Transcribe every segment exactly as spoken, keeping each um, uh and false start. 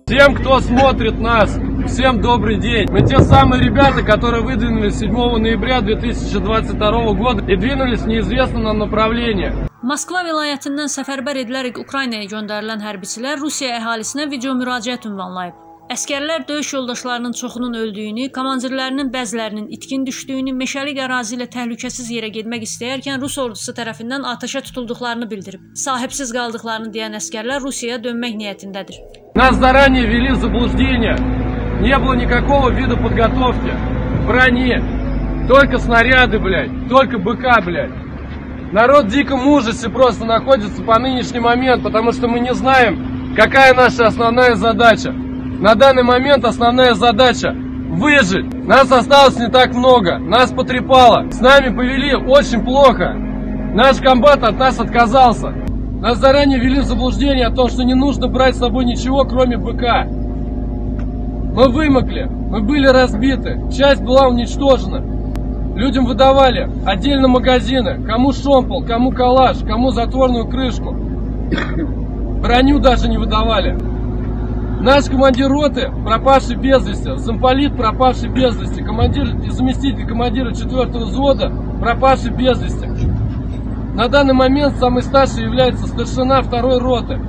Всем, кто смотрит нас, всем добрый день. Мы те самые ребята, которые выдвинулись седьмого ноября две тысячи двадцать второго года и двинулись в неизвестном нам направлении. Moskva vilayətindən səfərbər edilərək Ukraynaya göndərilən hərbiçilər Rusiya əhalisinə video müraciət ünvanlayıb. Əskərlər döyüş yoldaşlarının çoxunun öldüyünü, komandirlərinin bəzilərinin itkin düşdüyünü, meşəlik ərazi ilə təhlükəsiz yerə getmək istəyərkən Rus ordusu tərəfindən atəşə tutulduqlarını bildirib. Sahibsiz qaldıqlarını deyən əskərlər Rusiyaya dönmək niyyətindədir. Нас заранее ввели в заблуждение. Не было никакого вида подготовки, брони, только снаряды, блядь, только БК, блядь. Народ в диком ужасе просто находится по нынешний момент, потому что мы не знаем, какая наша основная задача. На данный момент основная задача выжить. Нас осталось не так много, нас потрепало. С нами повели очень плохо. Наш комбат от нас отказался. Нас заранее ввели в заблуждение о том, что не нужно брать с собой ничего, кроме БК. Мы вымокли, мы были разбиты, часть была уничтожена. Людям выдавали отдельно магазины, кому шомпол, кому калаш, кому затворную крышку. Броню даже не выдавали. Наш командир роты, пропавший без вести, замполит, пропавший без вести, командир и заместитель командира четвёртого взвода, пропавший без вести. На данный момент самый старший является старшина второй роты.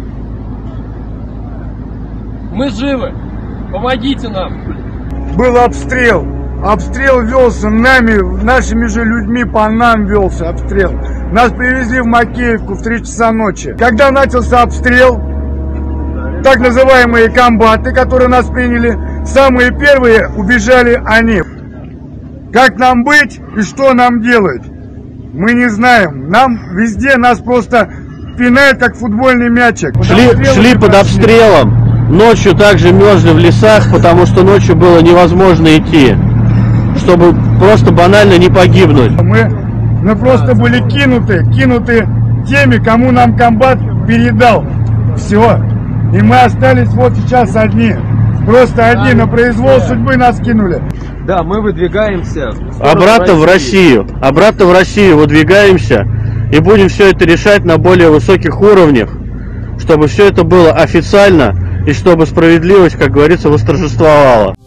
Мы живы, помогите нам. Был обстрел. Обстрел велся нами, нашими же людьми, по нам велся обстрел. Нас привезли в Макеевку в три часа ночи. Когда начался обстрел, так называемые комбаты, которые нас приняли, самые первые убежали они. Как нам быть и что нам делать, мы не знаем. Нам везде нас просто пинают, как футбольный мячик. Шли, шли под обстрелом, ночью также мерзли в лесах, потому что ночью было невозможно идти, чтобы просто банально не погибнуть. Мы, мы просто были кинуты, кинуты теми, кому нам комбат передал. Все. И мы остались вот сейчас одни. Просто одни, на произвол судьбы нас кинули. Да, мы выдвигаемся обратно в Россию. Обратно в Россию выдвигаемся. И будем все это решать на более высоких уровнях, чтобы все это было официально и чтобы справедливость, как говорится, восторжествовала.